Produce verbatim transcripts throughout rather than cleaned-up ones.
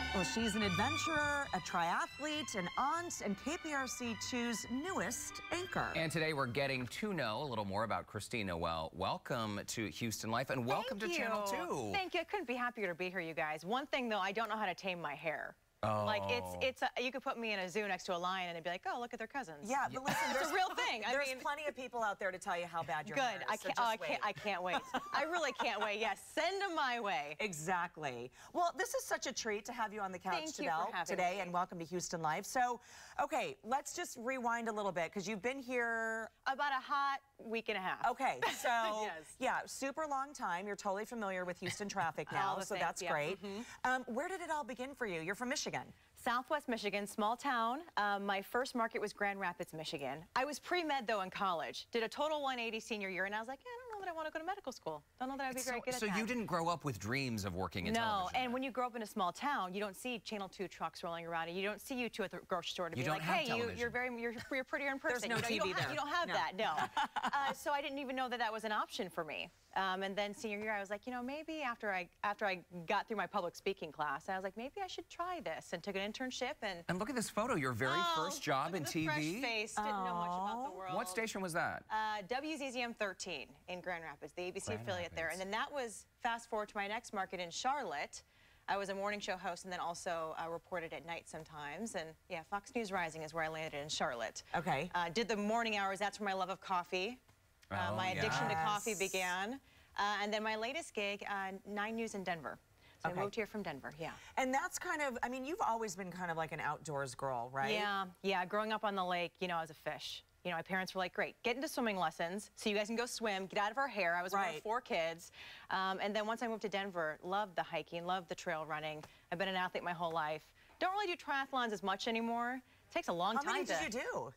Well, she's an adventurer, a triathlete, an aunt, and K P R C two's newest anchor. And today we're getting to know a little more about Christine Noel. Welcome to Houston Life, and welcome Thank to you. Channel two. Thank you. I couldn't be happier to be here, you guys. One thing, though, I don't know how to tame my hair. Oh. Like, it's, it's a, you could put me in a zoo next to a lion and they'd be like, oh, look at their cousins. Yeah, but listen, it's a real thing. I There's mean, plenty of people out there to tell you how bad your good. hair is. I so can't, just oh, I wait. can't, I can't wait. I really can't wait. Yes, send them my way. Exactly. Well, this is such a treat to have you on the couch Thank today, you for having today me. and welcome to Houston Life. So, okay, let's just rewind a little bit because you've been here About a hot week and a half. Okay, so Yes. yeah, super long time. You're totally familiar with Houston traffic now, All the so things, that's yeah. great. Mm-hmm. um, where did it all begin for you? You're from Michigan. Southwest Michigan, small town. Um, my first market was Grand Rapids, Michigan. I was pre-med, though, in college. Did a total one eighty senior year, and I was like, yeah, I don't know that I want to go to medical school. Don't know that I'd be So, very good at so that. you didn't grow up with dreams of working in no, television? and when you grow up in a small town, you don't see Channel two trucks rolling around, and you don't see you two at the grocery store to You be don't like, have hey, you, television. you're very, you're, you're prettier in person. no you know, T V you don't there. Have, you don't have No. that, no. uh, so I didn't even know that that was an option for me. Um, and then senior year, I was like, you know, maybe after I after I got through my public speaking class, I was like, maybe I should try this, and took an internship. And And look at this photo, your very oh, first job look in at the T V. Fresh face, didn't know much about the world. What station was that? Uh, W Z Z M thirteen in Grand Rapids, the A B C Grand affiliate there. Rapids. And then that was fast forward to my next market in Charlotte. I was a morning show host and then also uh, reported at night sometimes. And yeah, Fox News Rising is where I landed in Charlotte. Okay. Uh, did the morning hours. That's where my love of coffee, uh, Oh, my addiction to yes. coffee began. Uh, and then my latest gig, uh, Nine News in Denver. So Okay. I moved here from Denver, yeah. And that's kind of, I mean, you've always been kind of like an outdoors girl, right? Yeah, yeah. Growing up on the lake, you know, I was a fish. You know, my parents were like, great, get into swimming lessons so you guys can go swim, get out of our hair. I was one Right. of four kids. Um, and then once I moved to Denver, loved the hiking, loved the trail running. I've been an athlete my whole life. Don't really do triathlons as much anymore. It takes a long How time many to... did you do?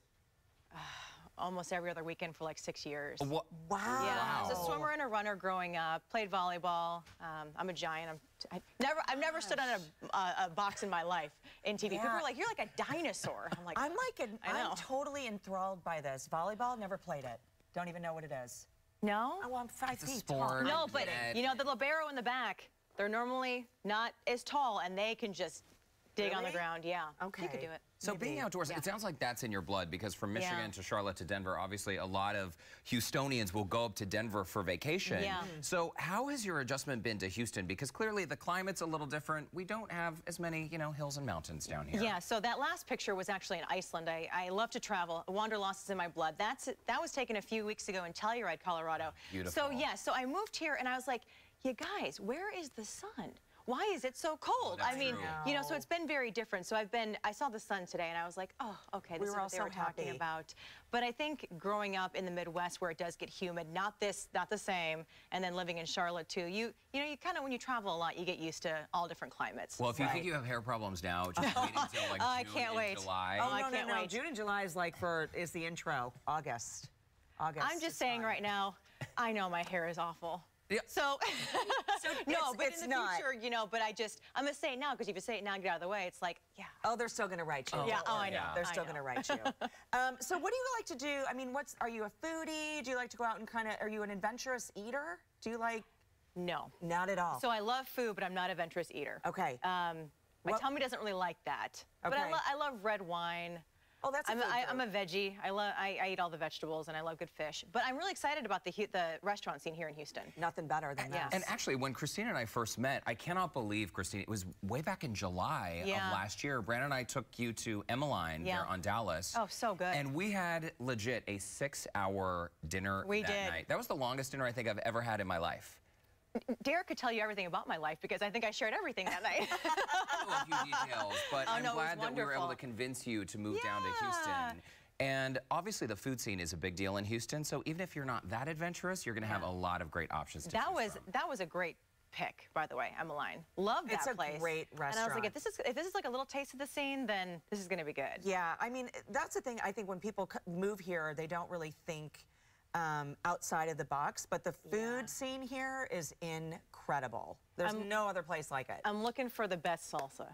Almost every other weekend for like six years. What? Wow. Yeah, I was Wow. a swimmer and a runner growing up. Played volleyball. Um, I'm a giant. I'm, I never, I've never stood on a, a, a box in my life in T V. People Yeah. are like, "You're like a dinosaur." I'm like, I'm like, an, I know. I'm totally enthralled by this. Volleyball, never played it. Don't even know what it is. no. Oh, well, I'm five It's a feet sport. tall. No, but Net. you know, the libero in the back, they're normally not as tall, and they can just dig on the Really? ground. Yeah. Okay. You could do it. So Maybe. being outdoors, Yeah. it sounds like that's in your blood, because from Michigan Yeah. to Charlotte to Denver, obviously a lot of Houstonians will go up to Denver for vacation. Yeah. So how has your adjustment been to Houston? Because clearly the climate's a little different. We don't have as many, you know, hills and mountains down here. Yeah, so that last picture was actually in Iceland. I, I love to travel. Wanderlust is in my blood. That's That was taken a few weeks ago in Telluride, Colorado. Beautiful. So, yeah, so I moved here, and I was like, you guys, where is the sun? Why is it so cold? that's I mean, true. you know, so it's been very different. So I've been, I saw the sun today, and I was like, oh, okay, this We is were what all they so were talking happy. about. But I think growing up in the Midwest where it does get humid, not this, not the same, and then living in Charlotte, too, you, you know, you kind of, when you travel a lot, you get used to all different climates. Well, if you Right. think you have hair problems now, just wait until like Oh, I June can't and wait. July. Oh, I no, can't no, no. wait. June and July is like for, is the intro. August. August. I'm just is saying fine. right now, I know my hair is awful. Yeah. So, So no, it's- but it's in the not. future, you know, but I just, I'm going to say it now, because if you say it now and get out of the way, it's like, yeah. Oh, they're still going to write you. Oh, Yeah, Don't oh, worry. I know, They're I still know. going to write you. um, so what do you like to do? I mean, what's, are you a foodie? Do you like to go out and kind of, are you an adventurous eater? Do you like, No. not at all? So I love food, but I'm not a adventurous eater. Okay. Um, my What- tummy doesn't really like that. But I, Okay. lo I love red wine. oh, that's a I'm, food I, group. I'm a veggie. I love. I, I eat all the vegetables, and I love good fish. But I'm really excited about the Hu- the restaurant scene here in Houston. Nothing better than Yeah. that. And actually, when Christine and I first met, I cannot believe, Christine, it was way back in July Yeah. of last year. Brandon and I took you to Emmeline Yeah. there on Dallas. Oh, so good. And we had legit a six-hour dinner We that did. night. That was the longest dinner I think I've ever had in my life. Derrick could tell you everything about my life because I think I shared everything that night. I know a few details, but Oh, I'm no, it was glad that we were able to wonderful. convince you to move down to Yeah. Houston. And obviously the food scene is a big deal in Houston, so even if you're not that adventurous, you're going to have a lot of great options to That choose was from. that was a great pick, by the way, Emmeline. Love that It's a place. great And I was restaurant. like, if this is if this is like a little taste of the scene, then this is going to be good. Yeah, I mean, that's the thing. I think when people c- move here, they don't really think um, outside of the box, but the food Yeah. scene here is incredible. There's I'm- no other place like it. I'm looking for the best salsa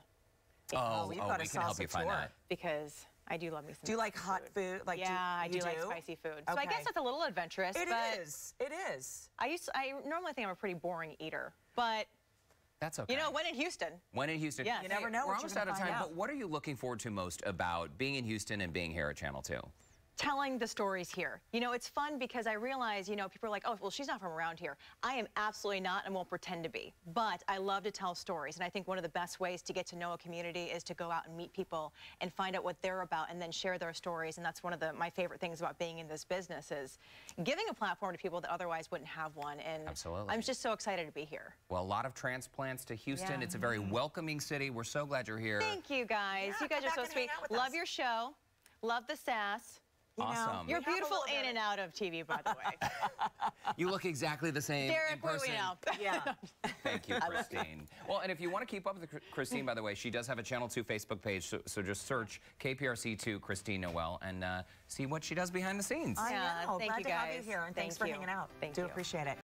Oh, we've oh, got a we can help salsa you find tour. that. because I do love me some Do you like spicy hot food? Like, yeah, I do, do, you like do? spicy food. So I Okay. guess that's a little adventurous. It but is. It is. I used to, I normally think I'm a pretty boring eater, but That's okay. You know, when in Houston. When in Houston. Yes. You never know We're what almost you're out gonna of time, find out. but what are you looking forward to most about being in Houston and being here at Channel two? Telling the stories here. You know, it's fun because I realize, you know, people are like, oh, well, she's not from around here. I am absolutely not and won't pretend to be. But I love to tell stories. And I think one of the best ways to get to know a community is to go out and meet people and find out what they're about and then share their stories. And that's one of the my favorite things about being in this business is giving a platform to people that otherwise wouldn't have one. And Absolutely. I'm just so excited to be here. Well, a lot of transplants to Houston. Yeah. It's a very welcoming city. We're so glad you're here. Thank you, guys. Yeah, you guys come are so back and hang sweet. out with Love us. your show. Love the sass. You know, Awesome. we You're have a beautiful little in bit and of- out of T V, by the way. You look exactly the same in Derrick, what do person. we know? Yeah. Thank you, Christine. Well, and if you want to keep up with Christine, by the way, she does have a Channel two Facebook page, so, so just search K P R C two Christine Noel and uh, see what she does behind the scenes. I Yeah, know. thank Glad you, to have you guys. here, and thanks Thank for you. hanging out. Thank Do you. appreciate it.